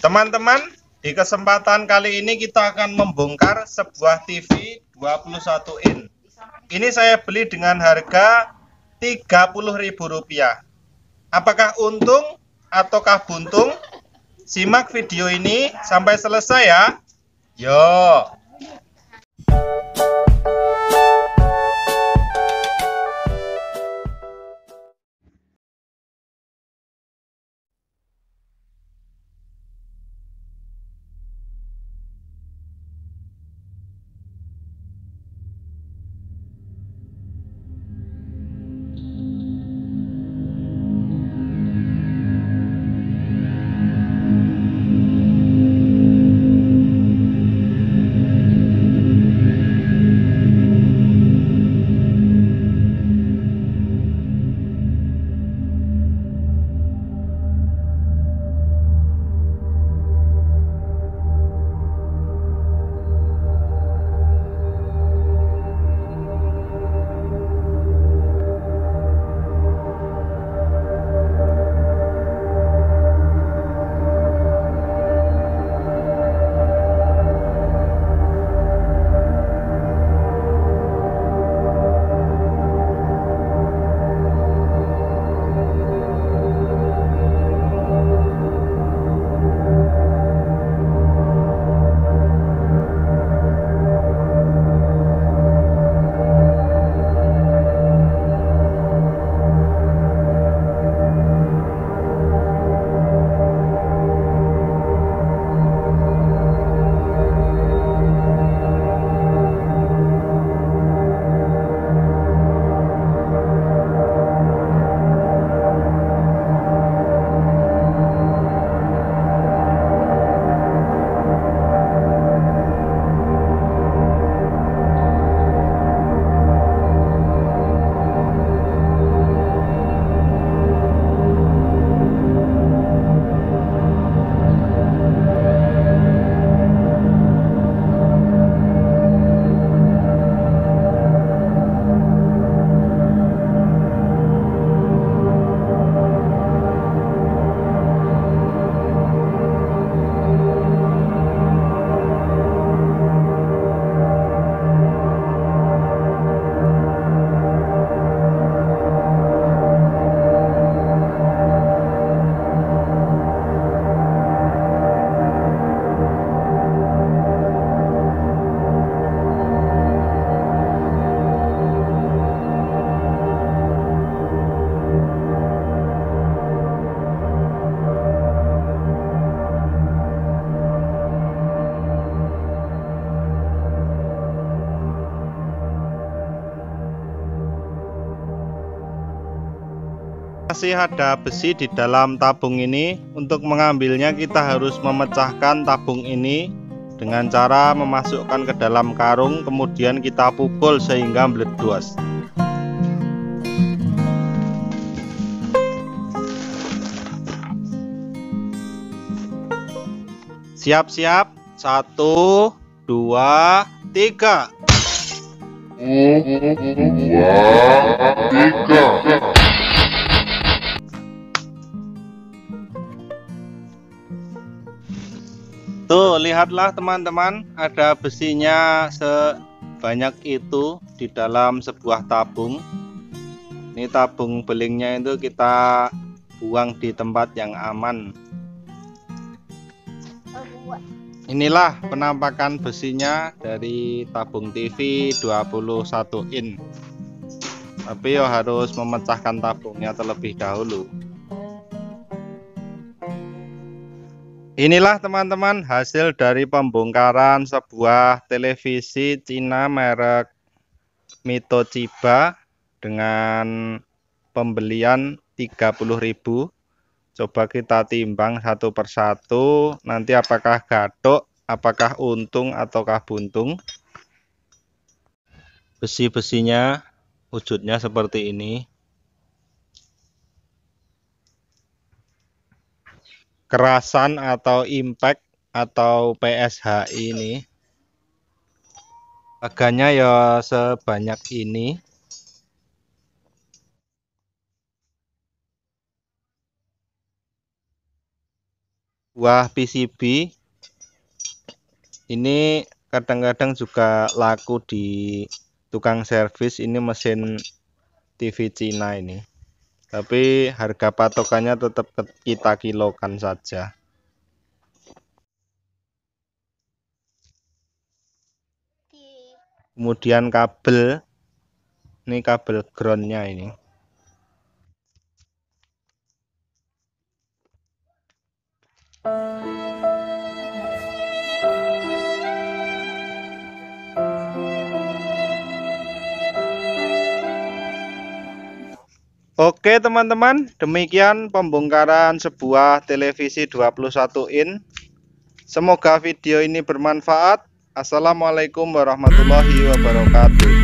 Teman-teman, di kesempatan kali ini kita akan membongkar sebuah TV 21 in. Ini saya beli dengan harga Rp30.000. Apakah untung ataukah buntung? Simak video ini sampai selesai ya. Yo. Masih ada besi di dalam tabung ini. Untuk mengambilnya kita harus memecahkan tabung ini dengan cara memasukkan ke dalam karung, kemudian kita pukul sehingga meledos. Siap-siap, 1, 2, 3. 1, 2, 3. Tuh, lihatlah teman-teman, ada besinya sebanyak itu di dalam sebuah tabung. Ini tabung belingnya itu kita buang di tempat yang aman. Inilah penampakan besinya dari tabung TV 21 in. Tapi harus memecahkan tabungnya terlebih dahulu. Inilah teman-teman hasil dari pembongkaran sebuah televisi Cina merek Toshiba dengan pembelian 30.000. Coba kita timbang satu persatu, nanti apakah gathuk, apakah untung ataukah buntung. Besi-besinya wujudnya seperti ini. Kerasan atau impact atau PSHI ini harganya ya sebanyak ini. buah PCB. Ini kadang-kadang juga laku di tukang servis. Ini mesin TV Cina ini. Tapi harga patokannya tetap kita kilokan saja. Kemudian kabel. Ini kabel groundnya ini. Oke teman-teman, demikian pembongkaran sebuah televisi 21 in. Semoga video ini bermanfaat. Assalamualaikum warahmatullahi wabarakatuh.